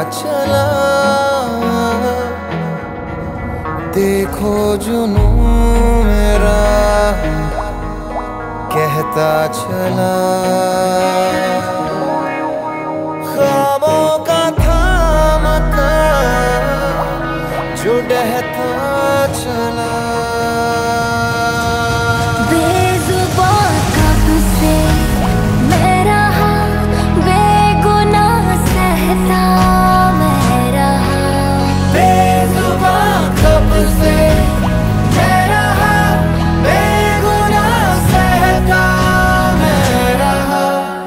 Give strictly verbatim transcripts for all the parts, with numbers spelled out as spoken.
चला, देखो जुनू मेरा कहता चला। ख्वाबों का था मकान जो डहता चला। बेजुबान कब से मैं रहा, बेगुनाह सहता मैं रहा। बेजुबान कब से मैं रहा, बेगुनाह सहता मैं रहा।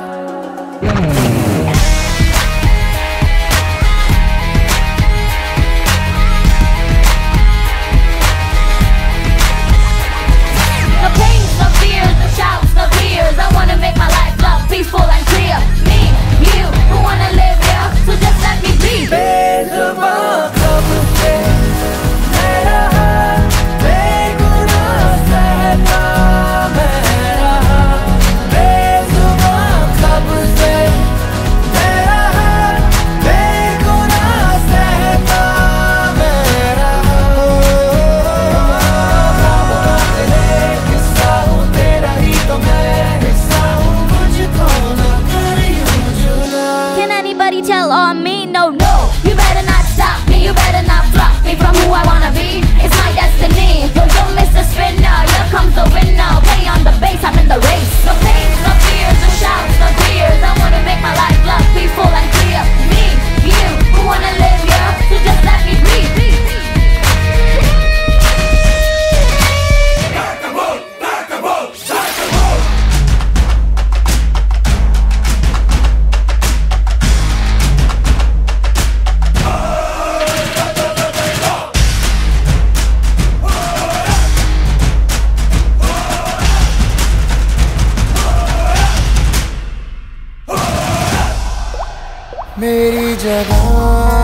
Peaceful and clear, me, you, who wanna live here, so just let me be. बेजुबान कब से मैं रहा, बेगुनाह सहता मैं रहा। बेजुबान कब से मैं रहा, बेगुनाह सहता मैं रहा। किस्सा हूँ तेरा ही तो मैं हिस्सा हूँ, Can anybody tell on me? No, no. You better not stop me. You better not block me from who I wanna be. It's my destiny. Yo, yo, Mister Spinner, here comes the winner. Play on the bass, I'm in the race. No pain, no fears, no shouts, no tears. I wanna make my life love peaceful and clear. Me, you, who wanna live here, so just let me breathe. मेरी जगह